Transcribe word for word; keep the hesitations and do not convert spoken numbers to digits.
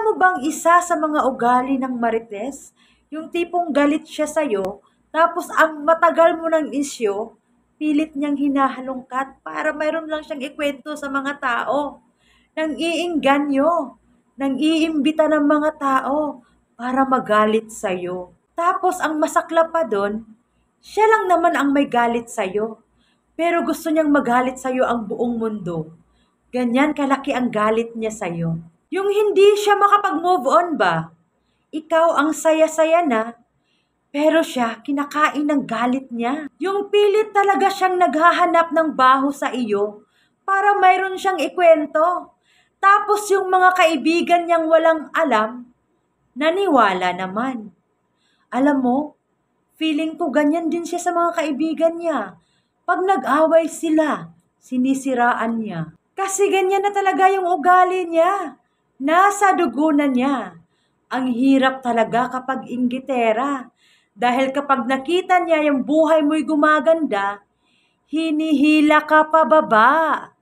mo bang isa sa mga ugali ng Marites, yung tipong galit siya sa'yo, tapos ang matagal mo ng isyo, pilit niyang hinahalongkat para mayroon lang siyang ikwento sa mga tao. Nang iingganyo, nang iimbita ng mga tao para magalit sa'yo. Tapos ang masakla pa doon, siya lang naman ang may galit sa'yo. Pero gusto niyang magalit sa'yo ang buong mundo. Ganyan kalaki ang galit niya sa'yo. Yung hindi siya makapag-move on ba? Ikaw ang saya-saya na, pero siya kinakain ng galit niya. Yung pilit talaga siyang naghahanap ng baho sa iyo para mayroon siyang ikwento. Tapos yung mga kaibigan niyang walang alam, naniwala naman. Alam mo, feeling ko ganyan din siya sa mga kaibigan niya. Pag nag-away sila, sinisiraan niya. Kasi ganyan na talaga yung ugali niya. Nasa dugo na niya. Ang hirap talaga kapag inggitera. Dahil kapag nakita niya yung buhay mo'y gumaganda, hinihila ka pababa.